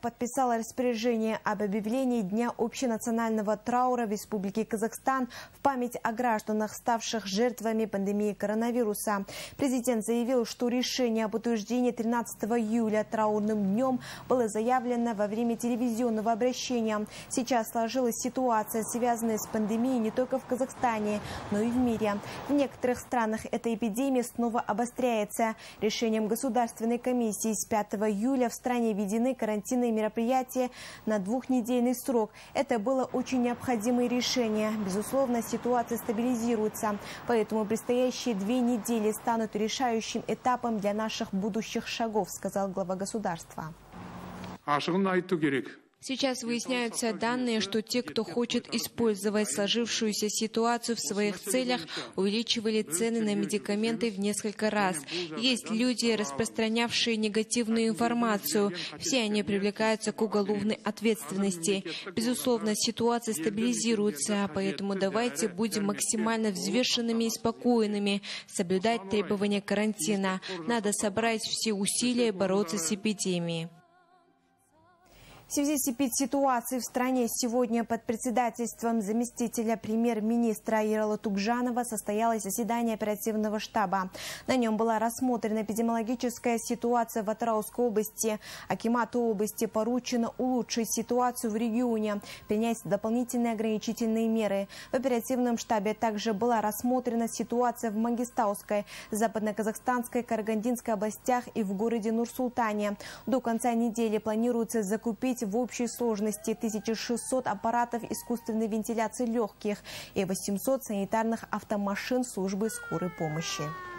Подписала распоряжение об объявлении Дня общенационального траура в Республике Казахстан в память о гражданах, ставших жертвами пандемии коронавируса. Президент заявил, что решение об утверждении 13 июля траурным днем было заявлено во время телевизионного обращения. Сейчас сложилась ситуация, связанная с пандемией не только в Казахстане, но и в мире. В некоторых странах эта эпидемия снова обостряется. Решением Государственной комиссии с 5 июля в стране введены карантинные мероприятия на двухнедельный срок. Это было очень необходимое решение. Безусловно, ситуация стабилизируется. Поэтому предстоящие 2 недели станут решающим этапом для наших будущих шагов, сказал глава государства. Сейчас выясняются данные, что те, кто хочет использовать сложившуюся ситуацию в своих целях, увеличивали цены на медикаменты в несколько раз. Есть люди, распространявшие негативную информацию. Все они привлекаются к уголовной ответственности. Безусловно, ситуация стабилизируется, поэтому давайте будем максимально взвешенными и спокойными, соблюдать требования карантина. Надо собрать все усилия и бороться с эпидемией. В связи с ситуацией в стране сегодня под председательством заместителя премьер-министра Ералы Тугжанова состоялось заседание оперативного штаба. На нем была рассмотрена эпидемиологическая ситуация в Атырауской области. Акимату области поручено улучшить ситуацию в регионе, принять дополнительные ограничительные меры. В оперативном штабе также была рассмотрена ситуация в Мангистауской, Западно-Казахстанской, Карагандинской областях и в городе Нур-Султане. До конца недели планируется закупить в общей сложности 1600 аппаратов искусственной вентиляции легких и 800 санитарных автомашин службы скорой помощи.